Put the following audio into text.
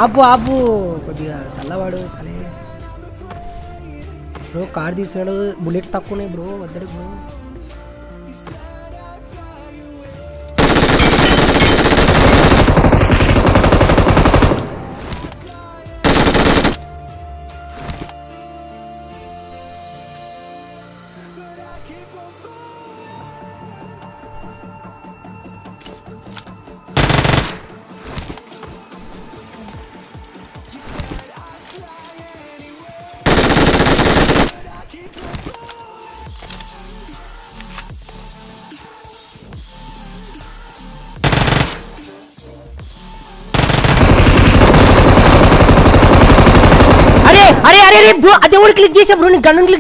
ఆపు ఆపు కొద్దిగా చల్లవాడు సరే బ్రో. కార్ తీసుకున్నాడు, బుల్లెట్ తక్కువనే బ్రో, వద్దడు బ్రో. అరే అరే అరే బ్రో, అదే కూడా క్లిక్ చేసా బ్రో, నీ గన్ను క్లిక్